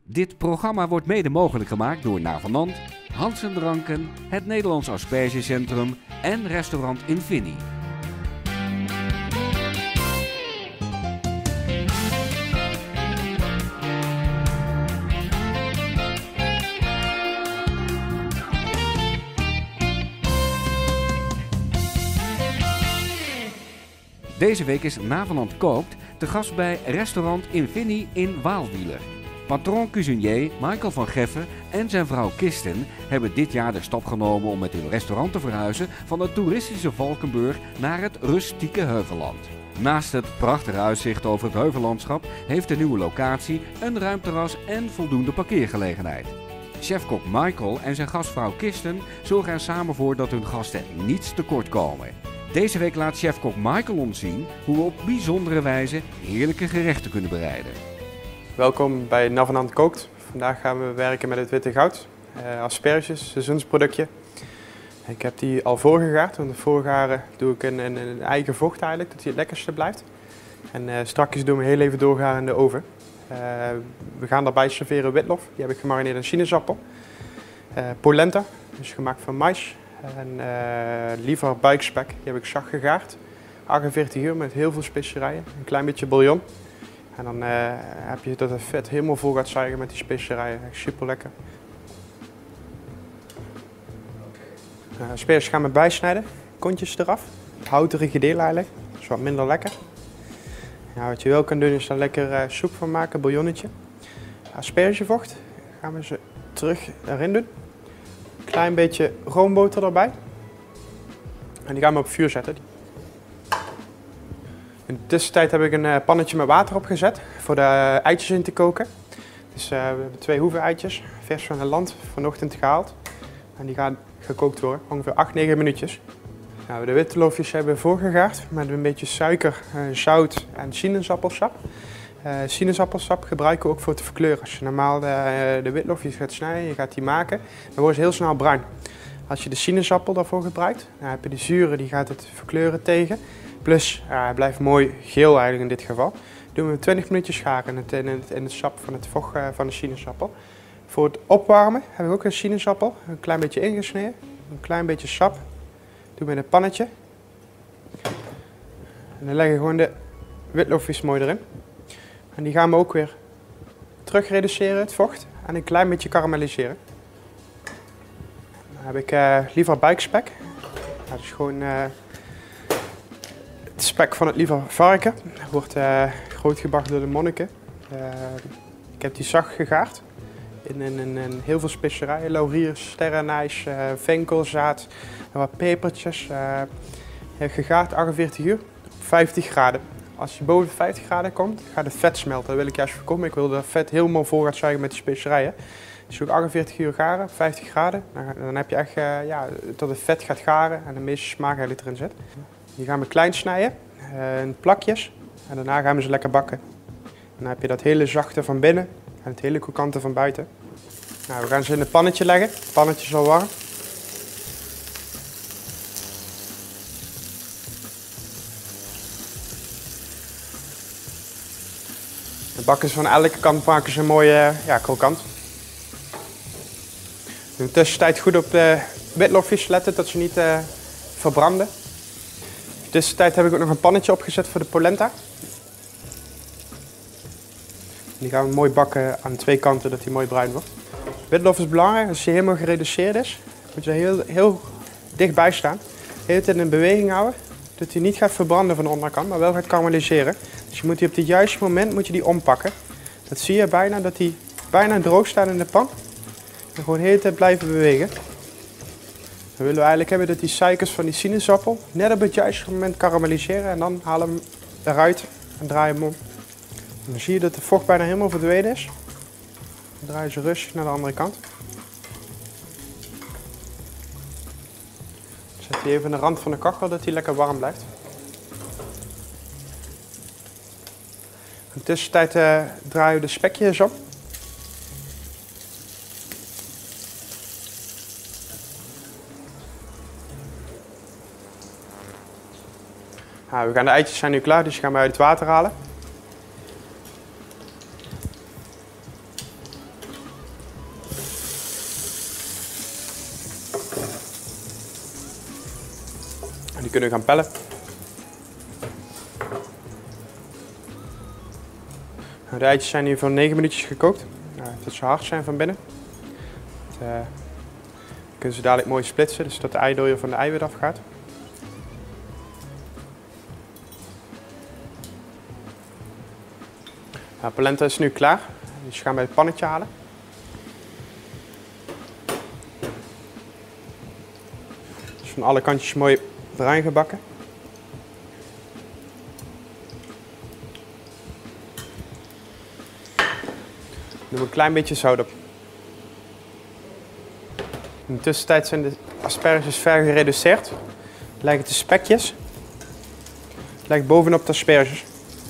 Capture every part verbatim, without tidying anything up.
Dit programma wordt mede mogelijk gemaakt door Navenant, Hansen Dranken, het Nederlands Aspergecentrum en restaurant Infini. Deze week is Navenant Kookt te gast bij restaurant Infini in Waalwieler. Patron cuisinier Michael van Geffen en zijn vrouw Kirsten hebben dit jaar de stap genomen om met hun restaurant te verhuizen van het toeristische Valkenburg naar het rustieke Heuvelland. Naast het prachtige uitzicht over het heuvellandschap heeft de nieuwe locatie een ruim terras en voldoende parkeergelegenheid. Chefkok Michael en zijn gastvrouw Kirsten zorgen er samen voor dat hun gasten niets tekort komen. Deze week laat chefkok Michael ons zien hoe we op bijzondere wijze heerlijke gerechten kunnen bereiden. Welkom bij Navenant Kookt. Vandaag gaan we werken met het witte goud. Uh, asperges, seizoensproductje. Ik heb die al voorgegaard, want het voorgaren doe ik in, in, in eigen vocht eigenlijk, dat hij het lekkerste blijft. En uh, straks doen we heel even doorgaren in de oven. Uh, we gaan daarbij serveren witlof, die heb ik gemarineerd in sinaasappel. Uh, polenta, dus gemaakt van mais. En uh, liever buikspek, die heb ik zacht gegaard. achtenveertig uur met heel veel specerijen, een klein beetje bouillon. En dan uh, heb je dat het vet helemaal vol gaat zuigen met die specerijen. Echt super lekker. Uh, asperges gaan we bijsnijden, kontjes eraf. Houterige deel eigenlijk, dat is wat minder lekker. Ja, wat je wel kan doen is er lekker uh, soep van maken, bouillonnetje. Aspergevocht gaan we ze terug erin doen. Klein beetje roomboter erbij. En die gaan we op vuur zetten. In de tussentijd heb ik een uh, pannetje met water opgezet voor de uh, eitjes in te koken. Dus uh, we hebben twee hoeven eitjes, vers van het land, vanochtend gehaald. En die gaan gekookt worden, ongeveer acht negen minuutjes. Nou, de witloofjes hebben we voorgegaard met een beetje suiker, uh, zout en sinaasappelsap. Uh, sinaasappelsap gebruiken we ook voor te verkleuren. Als je normaal de, de witloofjes gaat snijden, je gaat die maken, dan worden ze heel snel bruin. Als je de sinaasappel daarvoor gebruikt, dan heb je de zuren, die gaat het verkleuren tegen. Plus, uh, hij blijft mooi geel eigenlijk in dit geval. Doen we twintig minuutjes garen in het, in het, in het sap van het vocht uh, van de sinaasappel. Voor het opwarmen hebben we ook een sinaasappel, een klein beetje ingesneden, een klein beetje sap. Doen we in een pannetje. En dan leggen we gewoon de witloofjes mooi erin. En die gaan we ook weer terug reduceren, het vocht, en een klein beetje karamelliseren. Dan heb ik uh, liever buikspek. Dat is gewoon uh, het spek van het liever varken. Dat wordt uh, groot gebakken door de monniken. Uh, ik heb die zacht gegaard. In, in, in, in heel veel specerijen, laurier, sterrenijs, uh, venkelzaad en wat pepertjes. Uh, gegaard achtenveertig uur op vijftig graden. Als je boven de vijftig graden komt, gaat het vet smelten. Dat wil ik juist voorkomen. Ik wil dat het vet helemaal vol gaat zuigen met die specerijen. Dus ook achtenveertig uur garen, vijftig graden. Dan heb je echt uh, ja, tot het vet gaat garen en de meeste smaak eigenlijk erin zit. Die gaan we klein snijden, uh, in plakjes. En daarna gaan we ze lekker bakken. En dan heb je dat hele zachte van binnen en het hele krokante van buiten. Nou, we gaan ze in een pannetje leggen. Het pannetje is al warm. De bakken ze van elke kant maken ze mooi uh, ja, krokant. In de tussentijd goed op de witloofjes letten dat ze niet uh, verbranden. In de tussentijd heb ik ook nog een pannetje opgezet voor de polenta. Die gaan we mooi bakken aan twee kanten, dat die mooi bruin wordt. Witlof is belangrijk, als hij helemaal gereduceerd is, moet je er heel, heel dichtbij staan. De hele tijd in beweging houden, dat hij niet gaat verbranden van de onderkant, maar wel gaat karamelliseren. Dus je moet die op het juiste moment moet je die ompakken. Dat zie je bijna, dat hij bijna droog staat in de pan. En gewoon de hele tijd blijven bewegen. Dan willen we eigenlijk hebben dat die suikers van die sinaasappel net op het juiste moment karamelliseren. En dan halen we hem eruit en draaien hem om. En dan zie je dat de vocht bijna helemaal verdwenen is. Dan draai je ze rustig naar de andere kant. Zet die even aan de rand van de kachel, dat hij lekker warm blijft. In de tussentijd uh, draaien we de spekjes op. Nou, we gaan de eitjes zijn nu klaar, dus die gaan we uit het water halen. En die kunnen we gaan pellen. Nou, de eitjes zijn hier voor negen minuutjes gekookt. Nou, dat ze hard zijn van binnen. Dat, uh, kunnen ze dadelijk mooi splitsen, dus dat de eidooier van de eiwit afgaat. Nou, polenta is nu klaar, dus we gaan bij het pannetje halen. Dus van alle kantjes mooi bruin gebakken. Doe een klein beetje zout op. In de tussentijd zijn de asperges ver gereduceerd. Lijken de spekjes. Lijkt bovenop de asperges.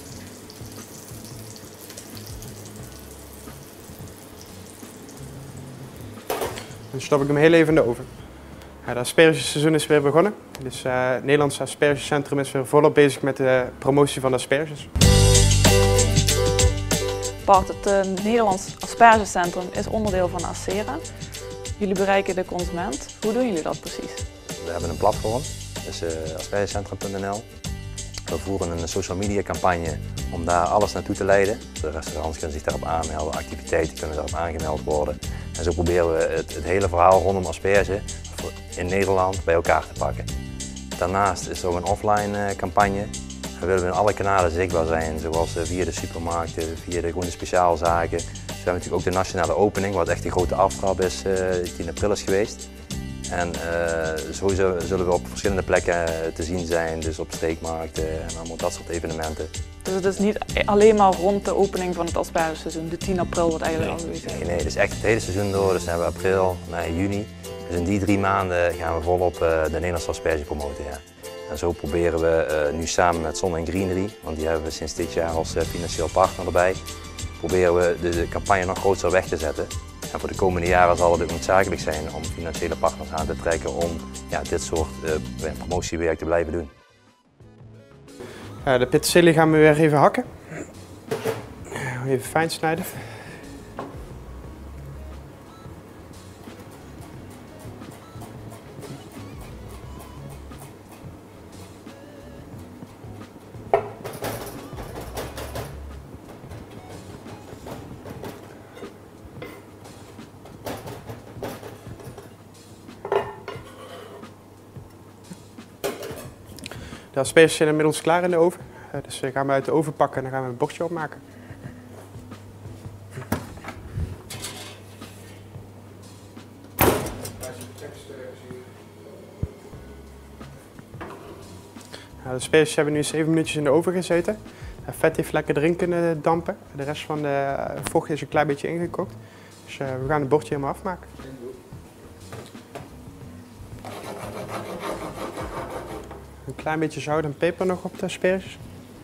Dan stop ik hem heel even in de oven. Ja, het aspergeseizoen is weer begonnen. Dus uh, het Nederlandse Aspergecentrum is weer volop bezig met de promotie van de asperges. Bart, het uh, Nederlands Aspergecentrum is onderdeel van Acera. Jullie bereiken de consument. Hoe doen jullie dat precies? We hebben een platform, dus uh, aspergecentrum punt n l. We voeren een social media campagne om daar alles naartoe te leiden. De restaurants kunnen zich daarop aanmelden, activiteiten kunnen daarop aangemeld worden. En zo proberen we het, het hele verhaal rondom asperge in Nederland bij elkaar te pakken. Daarnaast is er ook een offline campagne. We willen in alle kanalen zichtbaar zijn, zoals via de supermarkten, via de groene speciaalzaken. Dus we hebben natuurlijk ook de nationale opening, wat echt een grote aftrap is, die in april is geweest. En uh, sowieso zullen we op verschillende plekken te zien zijn, dus op steekmarkten en allemaal dat soort evenementen. Dus het is niet alleen maar rond de opening van het aspergeseizoen, de tien april wordt eigenlijk al geweest? Nee, nee, het is echt het hele seizoen door, dus dan hebben we april, mei, juni. Dus in die drie maanden gaan we volop uh, de Nederlandse asperge promoten. Ja. En zo proberen we uh, nu samen met Zon en Greenery, want die hebben we sinds dit jaar als uh, financieel partner erbij, proberen we de, de campagne nog groter weg te zetten. En voor de komende jaren zal het ook noodzakelijk zijn om financiële partners aan te trekken om ja, dit soort uh, promotiewerk te blijven doen. Uh, de peterselie gaan we weer even hakken. Even fijn snijden. De asperges zijn inmiddels klaar in de oven, dus we gaan we uit de oven pakken en dan gaan we een bordje opmaken. De asperges hebben nu zeven minuutjes in de oven gezeten. Het vet heeft lekker erin kunnen dampen. De rest van de vocht is een klein beetje ingekookt. Dus we gaan het bordje helemaal afmaken. Een klein beetje zout en peper nog op de asperges.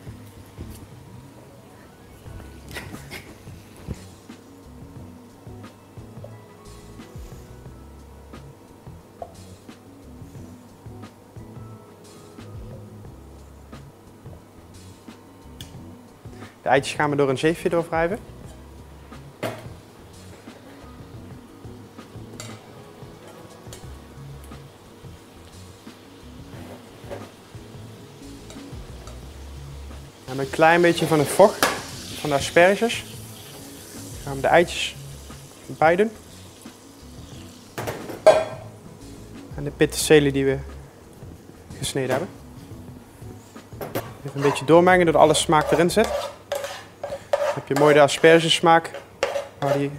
De eitjes gaan we door een zeefje doorwrijven. En een klein beetje van het vocht van de asperges gaan we de eitjes bij doen. En de peterselie die we gesneden hebben. Even een beetje doormengen doordat alle smaak erin zit. Dan heb je mooi de aspergesmaak. Waar die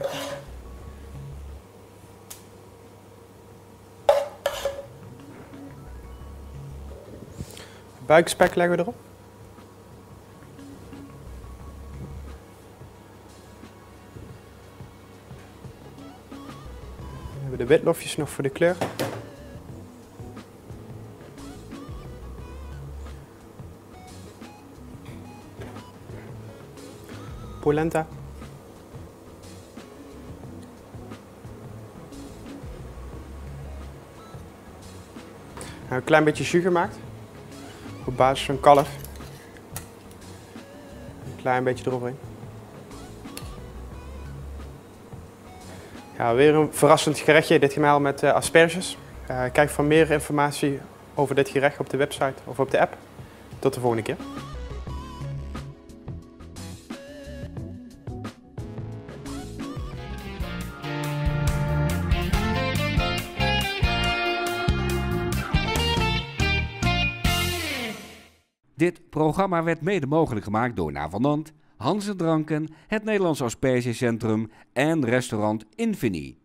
buikspek leggen we erop. Dan hebben we de witlofjes nog voor de kleur. Polenta. Nou, een klein beetje jus gemaakt. Op basis van kalf. Een klein beetje eroverheen. Ja, weer een verrassend gerechtje, ditmaal met uh, asperges. Uh, kijk voor meer informatie over dit gerecht op de website of op de app. Tot de volgende keer. Dit programma werd mede mogelijk gemaakt door Navenant, Hanze Dranken, het Nederlands Aspergecentrum en restaurant Infini.